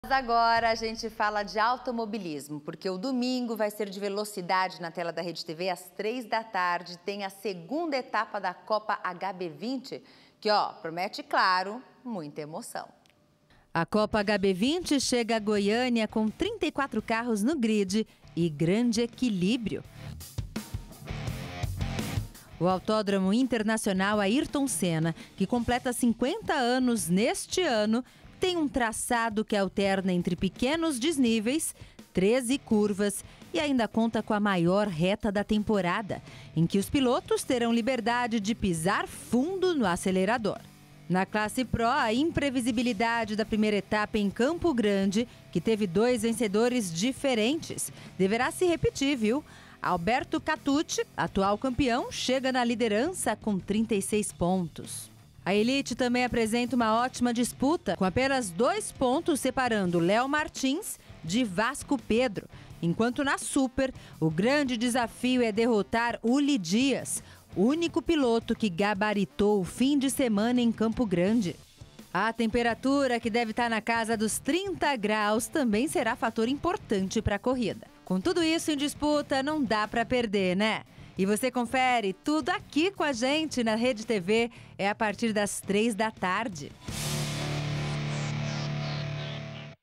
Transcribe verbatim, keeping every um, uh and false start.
Agora a gente fala de automobilismo, porque o domingo vai ser de velocidade na tela da Rede T V às três da tarde. Tem a segunda etapa da Copa H B vinte, que ó, promete, claro, muita emoção. A Copa H B vinte chega a Goiânia com trinta e quatro carros no grid e grande equilíbrio. O Autódromo Internacional Ayrton Senna, que completa cinquenta anos neste ano, tem um traçado que alterna entre pequenos desníveis, treze curvas e ainda conta com a maior reta da temporada, em que os pilotos terão liberdade de pisar fundo no acelerador. Na classe Pro, a imprevisibilidade da primeira etapa em Campo Grande, que teve dois vencedores diferentes, deverá se repetir, viu? Alberto Catucci, atual campeão, chega na liderança com trinta e seis pontos. A Elite também apresenta uma ótima disputa, com apenas dois pontos separando Léo Martins de Vasco Pedro. Enquanto na Super, o grande desafio é derrotar Uli Dias, único piloto que gabaritou o fim de semana em Campo Grande. A temperatura, que deve estar na casa dos trinta graus, também será fator importante para a corrida. Com tudo isso em disputa, não dá para perder, né? E você confere tudo aqui com a gente na Rede T V, é a partir das três da tarde.